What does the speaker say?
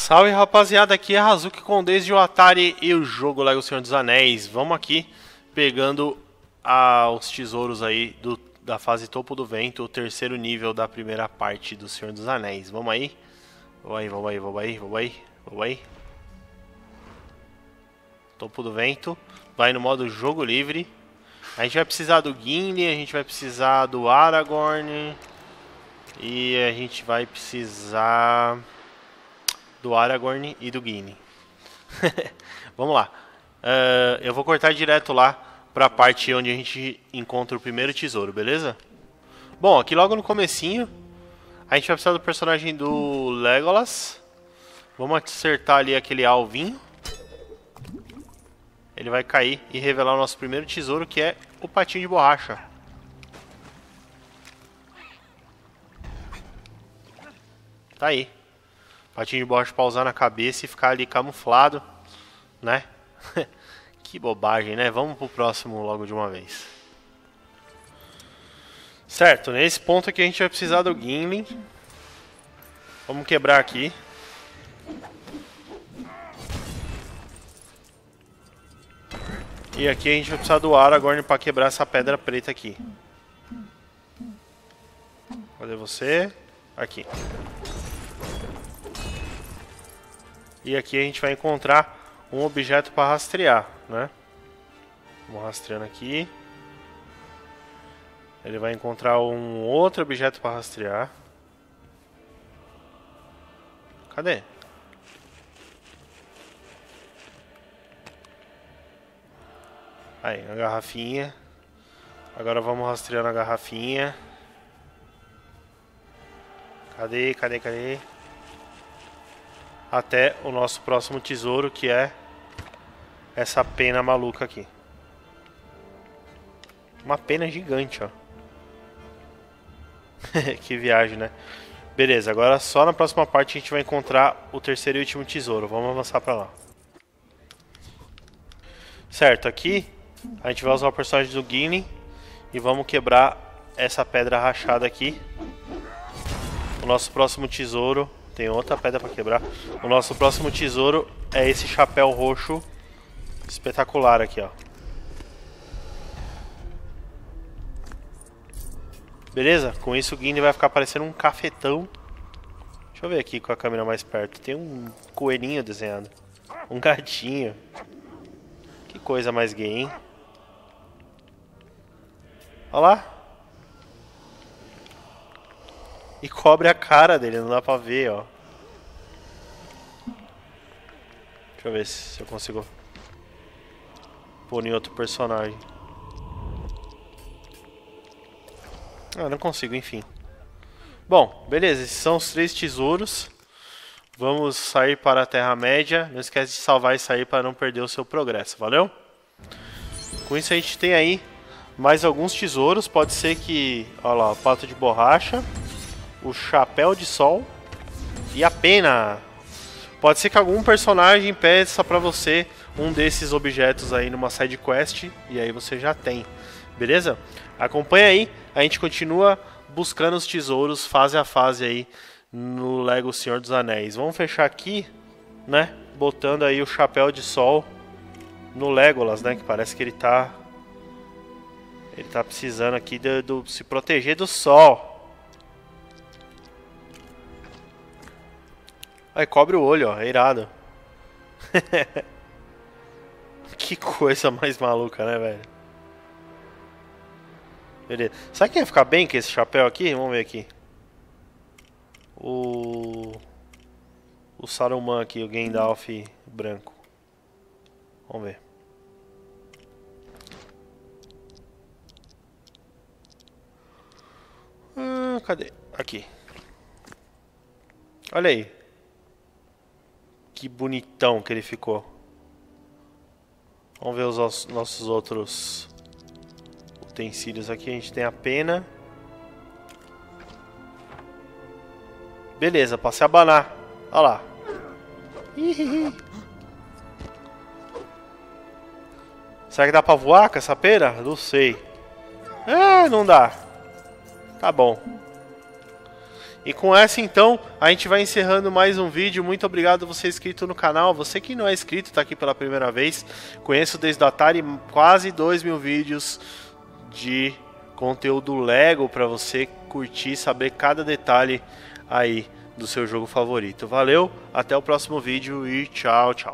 Salve rapaziada, aqui é Hazuki com desde o Atari e o jogo Lego Senhor dos Anéis. Vamos aqui pegando os tesouros aí da fase Topo do Vento, o terceiro nível da primeira parte do Senhor dos Anéis. Vamos aí? Vamos aí. Topo do Vento, vai no modo jogo livre. A gente vai precisar do Gimli, a gente vai precisar do Aragorn e a gente vai precisar do Aragorn e do Gimli. Vamos lá. Eu vou cortar direto lá para a parte onde a gente encontra o primeiro tesouro, beleza? Bom, aqui logo no comecinho a gente vai precisar do personagem do Legolas. Vamos acertar ali aquele alvinho. Ele vai cair e revelar o nosso primeiro tesouro, que é o patinho de borracha. Tá aí. Patinho de borracha pra usar na cabeça e ficar ali camuflado, né? Que bobagem, né? Vamos pro próximo logo de uma vez. Certo, nesse ponto aqui a gente vai precisar do Gimli. Vamos quebrar aqui. E aqui a gente vai precisar do Aragorn para quebrar essa pedra preta aqui. Cadê você? Aqui. E aqui a gente vai encontrar um objeto para rastrear, né? Vamos rastreando aqui. Ele vai encontrar um outro objeto para rastrear. Cadê? Aí, a garrafinha. Agora vamos rastreando a garrafinha. Cadê? Até o nosso próximo tesouro, que é essa pena maluca aqui. Uma pena gigante, ó. Que viagem, né? Beleza, agora só na próxima parte a gente vai encontrar o terceiro e último tesouro. Vamos avançar pra lá. Certo, aqui a gente vai usar o personagem do Gimli e vamos quebrar essa pedra rachada aqui. O nosso próximo tesouro... Tem outra pedra para quebrar. O nosso próximo tesouro é esse chapéu roxo espetacular aqui, ó. Beleza? Com isso o Gimli vai ficar parecendo um cafetão. Deixa eu ver aqui com a câmera mais perto. Tem um coelhinho desenhado. Um gatinho. Que coisa mais gay, hein? Olha lá. E cobre a cara dele, não dá pra ver, ó. Deixa eu ver se eu consigo pôr em outro personagem. Ah, não consigo, enfim. Bom, beleza, esses são os 3 tesouros. Vamos sair para a Terra-média. Não esquece de salvar e sair para não perder o seu progresso, valeu? Com isso a gente tem aí mais alguns tesouros. Pode ser que... Olha lá, o pato de borracha, o chapéu de sol e a pena. Pode ser que algum personagem peça pra você um desses objetos aí numa side quest e aí você já tem, beleza? Acompanha aí, a gente continua buscando os tesouros fase a fase aí no Lego Senhor dos Anéis. Vamos fechar aqui, né? Botando aí o chapéu de sol no Legolas, né? Que parece que ele tá precisando aqui de se proteger do sol. Aí cobre o olho, ó, é irado. Que coisa mais maluca, né, velho? Beleza. Sabe quem ia ficar bem com esse chapéu aqui? Vamos ver aqui. O Saruman aqui, o Gandalf branco. Vamos ver. Cadê? Aqui. Olha aí. Que bonitão que ele ficou. Vamos ver os nossos outros utensílios aqui. A gente tem a pena. Beleza, passei a abanar. Olha lá. Será que dá pra voar com essa pena? Não sei. Não dá. Tá bom. E com essa então, a gente vai encerrando mais um vídeo. Muito obrigado você inscrito no canal. Você que não é inscrito, está aqui pela primeira vez. Conheço desde o Atari quase 2.000 vídeos de conteúdo Lego para você curtir, saber cada detalhe aí do seu jogo favorito. Valeu, até o próximo vídeo e tchau, tchau.